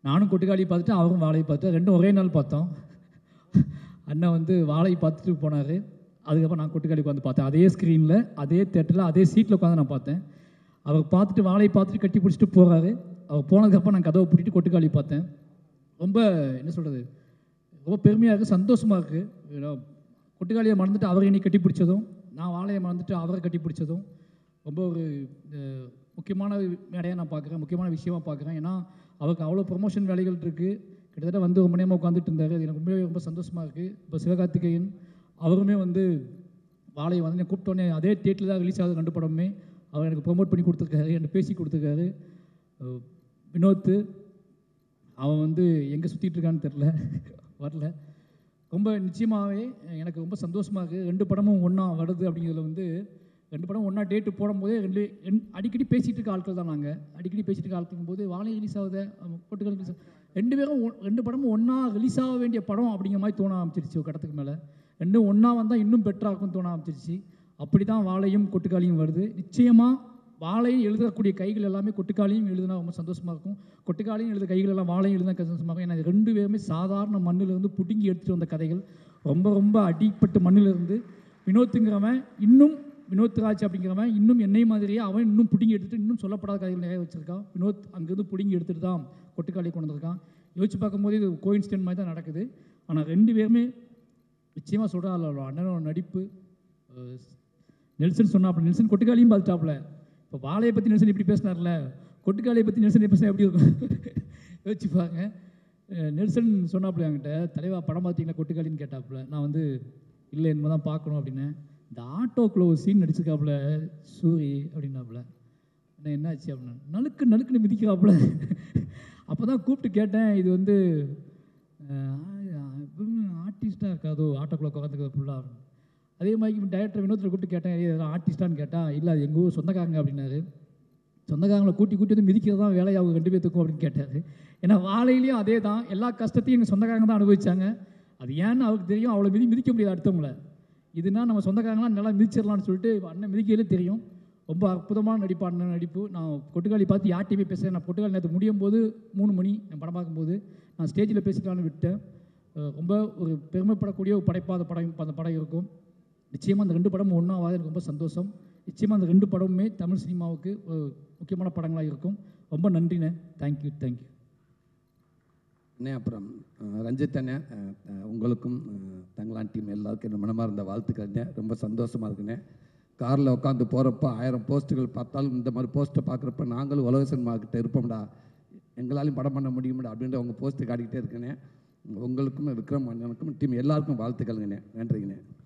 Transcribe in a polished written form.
நானும் கொட்டுக்காளி பார்த்துட்டு அவரும் வாழையை பார்த்துட்டு ரெண்டும் ஒரே நாள் பார்த்தோம். அண்ணன் வந்து வாழையை பார்த்துட்டு போனார். அதுக்கப்புறம் நான் கொட்டுக்காளி உட்காந்து பார்த்தேன். அதே ஸ்க்ரீனில், அதே தேட்டரில், அதே சீட்டில் உட்காந்து நான் பார்த்தேன். அவர் பார்த்துட்டு வாழையை பார்த்துட்டு கட்டி பிடிச்சிட்டு போகிறாரு. அவர் போனதுக்கப்புறம் நான் கதவை பூட்டிட்டு கொட்டுக்காளி பார்த்தேன். ரொம்ப என்ன சொல்கிறது, ரொம்ப பெருமையாக இருக்குது, சந்தோஷமாக இருக்குது. கொட்டுக்காளியை மறந்துட்டு அவரை என்னை கட்டி பிடிச்சதும், நான் வாழையை மறந்துட்டு அவரை கட்டி பிடிச்சதும் ரொம்ப ஒரு முக்கியமான மேடையாக நான் பார்க்குறேன், முக்கியமான விஷயமாக பார்க்குறேன். ஏன்னா அவருக்கு அவ்வளோ ப்ரொமோஷன் வேலைகள் இருக்குது. கிட்டத்தட்ட வந்து ரொம்ப நேரமாக உட்காந்துட்டு இருந்தார். அது எனக்கு ரொம்பவே ரொம்ப சந்தோஷமாக இருக்குது. இப்போ சிவகார்த்திகேயன் அவருமே வந்து வாழையை வந்து என்னை கூப்பிட்டோன்னே அதே டேட்டில் தான் ரிலீஸ் ஆகுது 2 படமுமே. அவர் எனக்கு ப்ரொமோட் பண்ணி கொடுத்துருக்காரு, எனக்கு பேசி கொடுத்துருக்காரு. வினோத் அவன் வந்து எங்கே சுற்றிட்டு இருக்கான்னு தெரில, வரல. ரொம்ப நிச்சயமாகவே எனக்கு ரொம்ப சந்தோஷமாக இருக்குது. 2 படமும் ஒன்றா வருது அப்படிங்கிறதுல வந்து 2 படம் ஒன்றா டேட்டு போடும்போதே அடிக்கடி பேசிகிட்டு இருக்க ஆட்கள் தான். நாங்கள் அடிக்கடி பேசிகிட்டு இருக்க ஆட்கள் போது வாழை ரிலீஸ் ஆகுது, கொட்டுக்காளி ரிலீஸ் 2 பேரும் 2 படமும் ஒன்றா ரிலீஸ் ஆக வேண்டிய படம் அப்படிங்கிற மாதிரி தோண ஆரம்பிச்சிருச்சு. ஒரு கட்டத்துக்கு மேலே 2 ஒன்றா வந்தால் இன்னும் பெட்டராக இருக்கும்னு தோண ஆரம்பிச்சிருச்சு. அப்படி தான் வாழையும் கொட்டுக்காளியும் வருது. நிச்சயமாக வாழையும் எழுதக்கூடிய கைகள் எல்லாமே கொட்டுக்காளியும் எழுதுனா ரொம்ப சந்தோஷமாக இருக்கும். கொட்டுக்காளியும் எழுத கைகள் எல்லாம் வாழையும் எழுதுனா சந்தோஷமாக இருக்கும். ஏன்னா 2 பேருமே சாதாரண மண்ணிலிருந்து புடுங்கி எடுத்துகிட்டு வந்த கதைகள். ரொம்ப ரொம்ப அடிப்பட்டு மண்ணிலிருந்து வினோத்துங்கிறவன் இன்னும் வினோத்ராஜ் அப்படிங்கிறவன் இன்னும் என்னை மாதிரியே அவன் இன்னும் பிடிங்கி எடுத்துகிட்டு இன்னும் சொல்லப்படாத கதைகள் நிறைய வச்சுருக்கான். வினோத் அங்கேருந்து பிடிங்கி எடுத்துகிட்டு தான் கொட்டுக்காளி கொண்டு வந்திருக்கான். யோசிச்சு பார்க்கும்போது இது கோயின்சிடென்ட் மாதிரி தான் நடக்குது. ஆனால் 2 பேருமே நிச்சயமாக சொல்கிறாள் அண்ணனோட நடிப்பு. நெல்சன் சொன்னாப்புல, நெல்சன் கொட்டுக்காளியும் பார்த்துட்டாப்புல. இப்போ வாழையை பற்றி நெல்சன் இப்படி பேசினார்ல, கொட்டுக்காளியை பற்றி நெல்சன் பேசினா எப்படி இருக்கும் யோசிச்சுப்பாங்க. நெல்சன் சொன்னாப்புல என்கிட்ட, தலைவா படம் பார்த்தீங்களா கொட்டுக்காளின்னு கேட்டாப்புல. நான் வந்து இல்லை என்ன தான் பார்க்கணும் அப்படின்னு. இந்த ஆட்டோக்குள்ள ஒரு சீன் நடிச்சிருக்காப்புல சூரி அப்படின்னாப்புல. என்னாச்சு அப்படின்னா நலுக்குன்னு மிதிக்கிறாப்புல. அப்போ தான் கூப்பிட்டு கேட்டேன், இது வந்து ஆர்டிஸ்டாக இருக்காதோ ஆட்டோக்குள்ள உட்காந்துக்க ஃபுல்லாக. அதே மாதிரி டைரக்டர் வினோத்தில் கூப்பிட்டு கேட்டேன், இதெல்லாம் ஆர்டிஸ்டான்னு கேட்டால் இல்லை அது எங்கள் ஊர் சொந்தக்காரங்க அப்படின்னாரு. சொந்தக்காரங்களை கூட்டி வந்து மிதிக்கிறது தான் வேலையாகும் 2 பேர்த்துக்கும் அப்படின்னு கேட்டார். ஏன்னா வாழையிலையும் அதே தான், எல்லா கஷ்டத்தையும் எங்கள் சொந்தக்காரங்க தான் அனுபவிச்சாங்க. அது ஏன்னு அவருக்கு தெரியும். அவ்வளோ மிதிக்க முடியாது அடுத்தவங்கள. இதுனா நம்ம சொந்தக்காரங்களாம் நல்லா மிதிச்சிடலான்னு சொல்லிட்டு அண்ணன் மிதிக்கையிலே தெரியும். ரொம்ப அற்புதமான நடிப்பு, அண்ணன் நடிப்பு. நான் கொட்டுக்காளி பார்த்து யார்ட்டையுமே பேசுகிறேன். நான் கொட்டுக்காளி நேற்று முடியும் போது 3 மணி நான் படம் பார்க்கும்போது நான் ஸ்டேஜில் பேசிக்கலான்னு விட்டேன். ரொம்ப ஒரு பெருமைப்படக்கூடிய ஒரு படைப்பாக அந்த படம் இருக்கும். நிச்சயமாக அந்த 2 படமும் ஒன்றாவது எனக்கு ரொம்ப சந்தோஷம். நிச்சயமாக அந்த 2 படமுமே தமிழ் சினிமாவுக்கு ஒரு முக்கியமான படங்களாக இருக்கும். ரொம்ப நன்றிண்ணே. தேங்க்யூ. அண்ணே, அப்புறம் ரஞ்சித் அண்ணே, உங்களுக்கும் தங்களான் டீம் எல்லாருக்கும் என்ன மனமார்ந்த வாழ்த்துக்கண்ணே. ரொம்ப சந்தோஷமாக இருக்குண்ணே. காரில் உட்காந்து போகிறப்ப 1000 போஸ்ட்டுகள் பார்த்தாலும் இந்த மாதிரி போஸ்ட்டை பார்க்குறப்ப நாங்களும் உலக சினிமாக்கிட்ட இருப்போம்டா, எங்களாலையும் படம் பண்ண முடியும்டா அப்படின்ற உங்கள் போஸ்ட்டு காட்டிக்கிட்டே இருக்குண்ணே. உங்களுக்கும் விக்ரம் அண்ணனுக்கும் டீம் எல்லாருக்கும் வாழ்த்துக்கள்ங்கண்ணே. நன்றிங்கண்ணே.